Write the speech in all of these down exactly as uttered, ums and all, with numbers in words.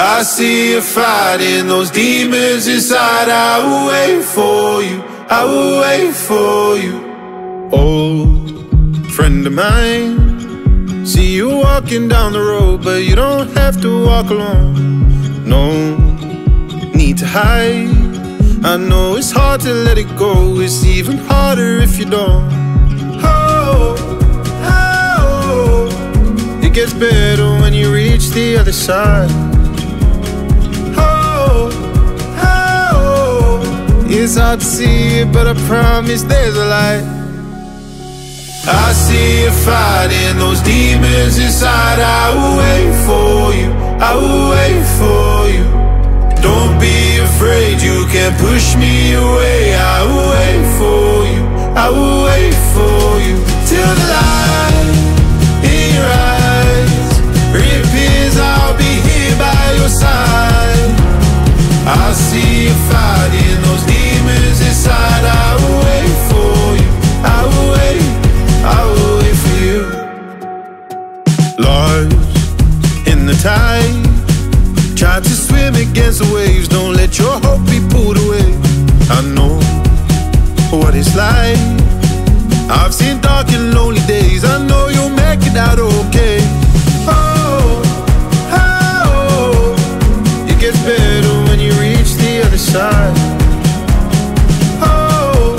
I see you fighting those demons inside. I will wait for you, I will wait for you. Old friend of mine, see you walking down the road, but you don't have to walk alone. No need to hide. I know it's hard to let it go, it's even harder if you don't. Oh, oh, it gets better when you reach the other side. It's hard to see it, but I promise there's a light. I see you fighting those demons inside. I will wait for you, I will wait for you. Don't be afraid, you can't push me away. I will wait for you, I will wait for you. Till the light in your eyes reappears, I'll be here by your side. I see you fighting those demons inside. I will wait for you, I will wait, I will wait for you. Lost in the tide, try to swim against the waves. Don't let your hope be pulled away. I know what it's like. I've seen dark and lonely days. I know you'll make it out okay. Oh, oh, it gets better when you reach the other side. Oh,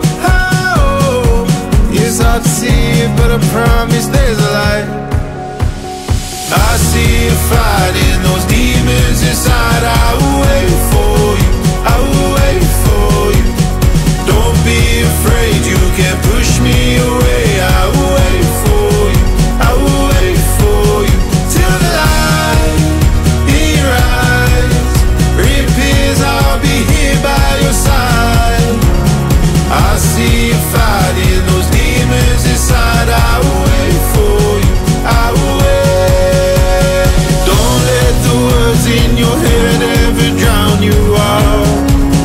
oh, it's hard to see it, but I promise there's a light. I see you fighting those demons inside. I will wait for you, I will wait for you. Don't be afraid, you can't push me away. I will wait for you, I will wait for you. Till the light in your eyes reappears, I'll be here by your side. I see you fighting those demons inside. I will wait for you, I will wait. Don't let the words in your head ever drown you out.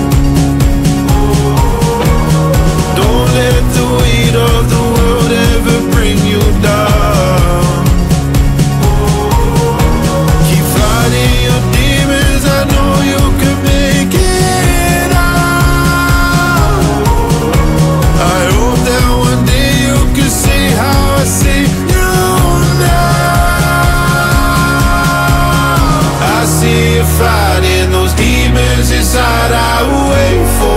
Don't let the weight of the world ever bring you down. Keep fighting your demons, I know you can make it out. I hope that one day you can see how I see you now. I see you fighting those demons inside. I will wait for